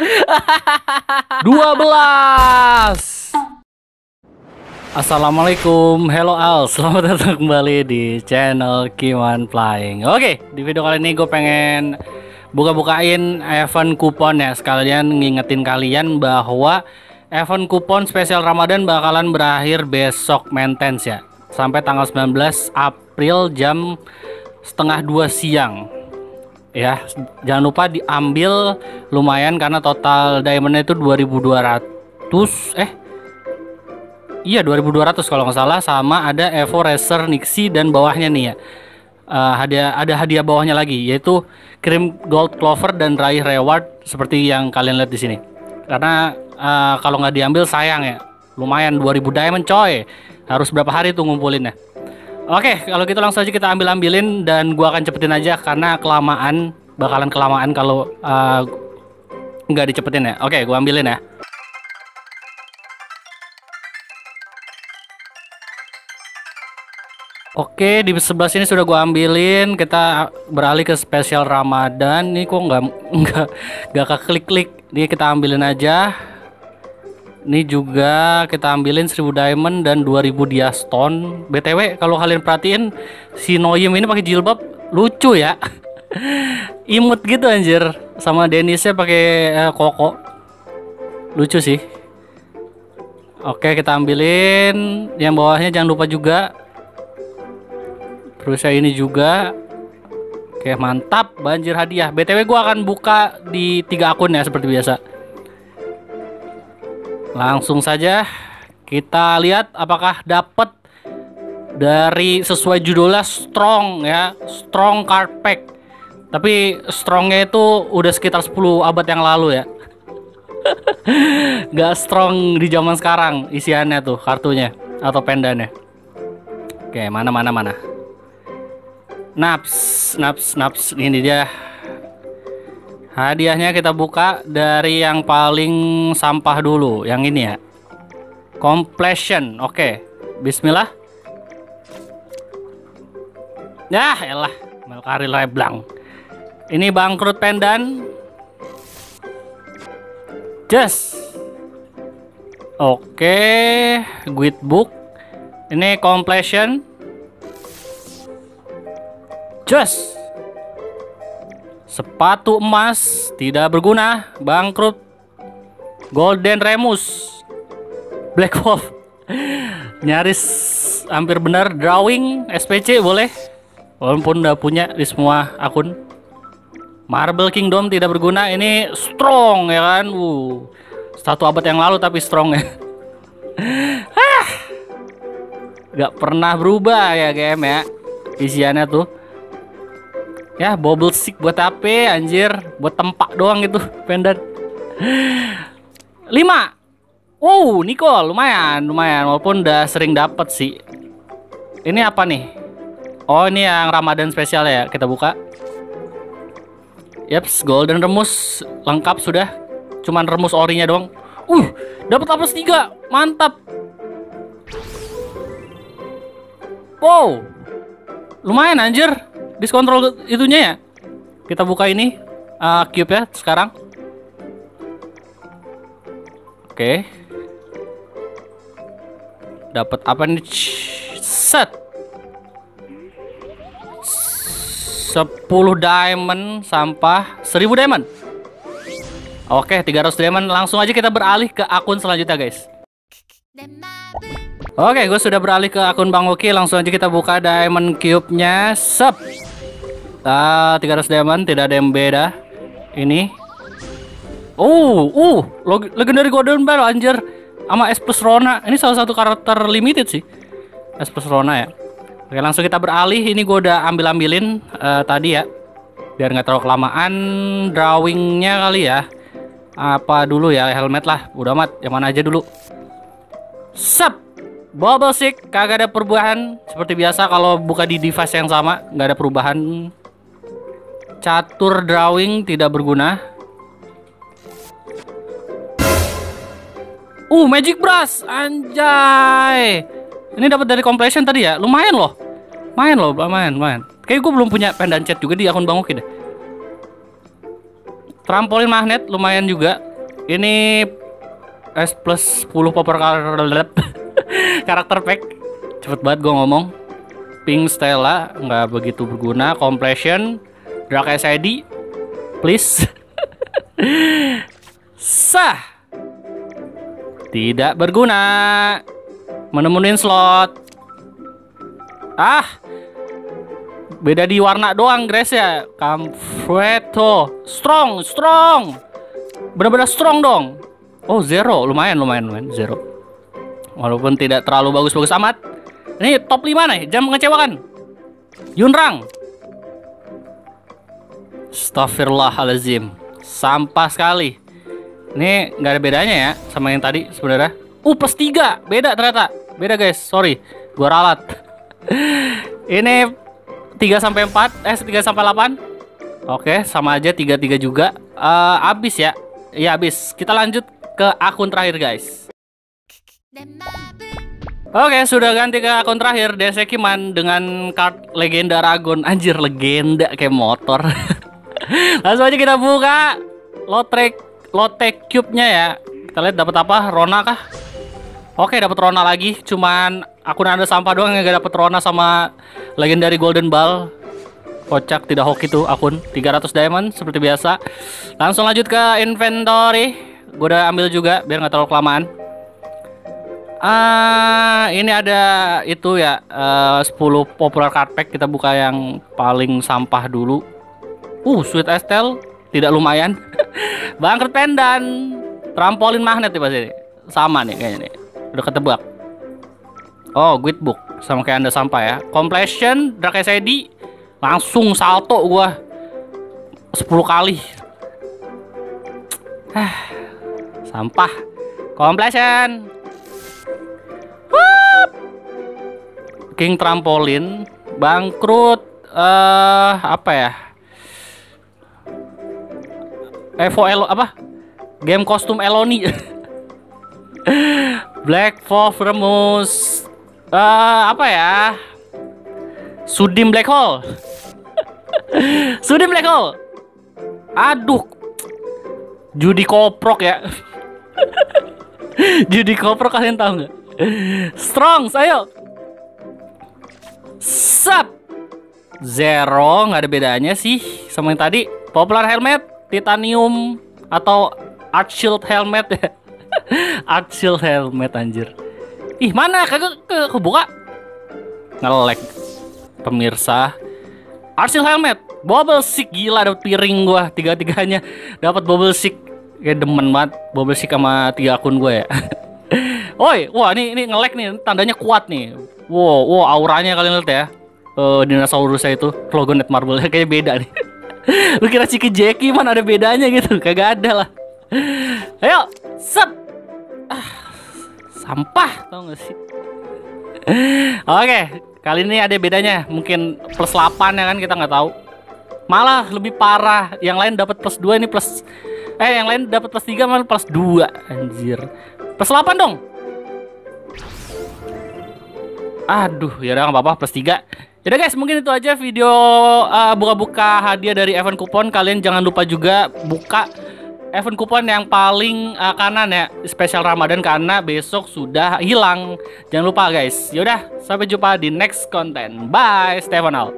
12. Assalamualaikum, hello all, selamat datang kembali di channel Kiman Flying. Oke, di video kali ini gue pengen buka-bukain event kupon ya. Sekalian ngingetin kalian bahwa event kupon spesial Ramadan bakalan berakhir besok maintenance ya, sampai tanggal 19 April jam setengah 2 siang ya. Jangan lupa diambil lumayan karena total diamondnya itu 2200 Iya 2200 kalau nggak salah, sama ada Evo Racer Nixie dan bawahnya nih ya. Ada hadiah bawahnya lagi, yaitu kirim gold clover dan raih reward seperti yang kalian lihat di sini. Karena kalau nggak diambil sayang ya. Lumayan 2000 diamond coy. Harus berapa hari tuh ngumpulinnya. Oke, kalau gitu langsung aja kita ambilin dan gua akan cepetin aja karena bakalan kelamaan kalau nggak dicepetin ya. Oke, gua ambilin ya. Oke, di sebelah sini sudah gua ambilin. Kita beralih ke spesial Ramadan. Ini kok nggak keklik-klik. Ini kita ambilin aja. Ini juga kita ambilin 1000 diamond dan 2000 dia stone. BTW kalau kalian perhatiin si Noyim ini pakai jilbab lucu ya. Imut gitu anjir. Sama Denisnya pakai koko. Lucu sih. Oke, kita ambilin yang bawahnya, jangan lupa juga. Terus saya ini juga. Oke, mantap, banjir hadiah. BTW gua akan buka di 3 akun ya seperti biasa. Langsung saja kita lihat apakah dapat dari sesuai judulnya strong ya, strong card pack. Tapi strongnya itu udah sekitar 10 abad yang lalu ya. Gak strong di zaman sekarang isiannya tuh kartunya atau pendannya. Oke, mana. Naps, ini dia hadiahnya. Kita buka dari yang paling sampah dulu, yang ini ya, completion. Oke, bismillah. Ya elah, Melkari Leblang. Ini bangkrut pendan. Just oke, guide book. Ini completion. Just sepatu emas tidak berguna, bangkrut. Golden Remus, Black Wolf. Nyaris hampir benar. Drawing SPC boleh, walaupun udah punya di semua akun. Marble Kingdom tidak berguna. Ini strong ya kan. 1 abad yang lalu tapi strong ya. Gak pernah berubah ya game ya isiannya tuh. Ya, bubble stick buat apa anjir? Buat tempat doang gitu, pendant. 5. Wow, Nicole lumayan walaupun udah sering dapet sih. Ini apa nih? Oh, ini yang Ramadan spesial ya. Kita buka. Yaps, golden remus lengkap sudah. Cuman remus orinya doang. Dapat apa 3. Mantap. Wow. Lumayan anjir. Diskontrol itunya ya. Kita buka ini cube ya sekarang. Oke. Dapat apa nih? Set 10 diamond sampah 1000 diamond. Oke, 300 diamond. Langsung aja kita beralih ke akun selanjutnya guys. Oke, gue sudah beralih ke akun Bang Oki. Langsung aja kita buka diamond cube-nya. 300 diamond, tidak ada yang beda. Ini legendary golden bell anjir. Sama S plus Rona. Ini salah satu karakter limited sih, S plus Rona ya. Oke, langsung kita beralih. Ini gue udah ambilin tadi ya, biar nggak terlalu kelamaan. Drawingnya kali ya. Apa dulu ya, helmet lah. Udah amat, yang mana aja dulu. Bubble stick, kagak ada perubahan. Seperti biasa kalau buka di device yang sama, nggak ada perubahan. Catur drawing tidak berguna. Magic brush, anjay. Ini dapat dari completion tadi ya, lumayan loh. Lumayan. Kayak gue belum punya pendant chat juga di akun Bang Oki deh. Trampolin magnet lumayan juga. Ini S plus 10 popper karakter pack. Cepet banget gue ngomong. Pink Stella nggak begitu berguna. Completion Dark SID please. Sah. Tidak berguna. Menemuin slot. Beda di warna doang guys ya. Camfreto strong. Benar-benar strong dong. Oh, zero. Lumayan zero. Walaupun tidak terlalu bagus-bagus amat. Ini top 5 nih, jangan mengecewakan. Yunrang. Astagfirullahaladzim. Sampah sekali. Ini nggak ada bedanya ya sama yang tadi sebenarnya. Plus 3. Beda ternyata. Beda guys, sorry. Gua ralat. Ini 3 sampai 4, 3 sampai 8. Oke, sama aja 33 juga. Abis ya. Iya, abis. Kita lanjut ke akun terakhir guys. Oke, sudah ganti ke akun terakhir, DC Kiman dengan card legenda Ragon. Anjir, legenda kayak motor. Langsung aja kita buka Lotte Cube-nya ya. Kita lihat dapat apa? Rona kah? Oke, dapat Rona lagi. Cuman akun Anda sampah doang yang gak dapat Rona sama legendary Golden Ball. Kocak, tidak hoki tuh akun. 300 diamond seperti biasa. Langsung lanjut ke inventory. Gue udah ambil juga biar nggak terlalu kelamaan. Ini ada itu ya, 10 popular card pack. Kita buka yang paling sampah dulu. Sweet Estelle, tidak lumayan. Bangkrut Pendan, trampolin magnet nih pasti. Sama nih kayaknya nih. Udah ketebak. Oh, Guide Book sama kayak Anda sampah ya. Completion Dark SID, langsung salto gua 10 kali. Sampah. Completion. King Trampolin, bangkrut. Apa ya? Apa? Game kostum Eloni. Black Remus. Apa ya? Sudim Black Hole. Sudim Black Hole. Aduh. Judi Koprok ya. Judi Koprok, kalian tahu nggak? Strong, ayo. Sap. Zero, nggak ada bedanya sih sama yang tadi. Popular helmet, titanium atau Art Shield helmet ya. Art Shield helmet anjir. Ih, mana kagak kebuka? Nge-lag pemirsa. Art Shield helmet, bubble stick, gila dapet piring gua. Tiga-tiganya dapat bubble stick. Kayak demen banget bubble stick sama 3 akun gue ya. Oi, wah ini nge-lag nih, tandanya kuat nih. Wow, auranya kalian lihat ya. Dinosaurusnya itu, Clogonet Marble kayaknya beda nih. Lu kira Ciki Jackie man ada bedanya gitu? Kagak ada lah. Ayo, set. Sampah, tau gak sih? Oke, kali ini ada bedanya. Mungkin plus 8 ya kan, kita nggak tahu. Malah lebih parah. Yang lain dapat plus 2, ini plus yang lain dapat plus 3 malah plus 2. Anjir. Plus 8 dong. Aduh, ya udah nggak apa-apa, plus 3. Yaudah guys, mungkin itu aja video buka-buka hadiah dari event kupon. Kalian jangan lupa juga buka event kupon yang paling kanan ya, spesial Ramadan, karena besok sudah hilang. Jangan lupa guys. Yaudah, sampai jumpa di next konten. Bye, Stefan out.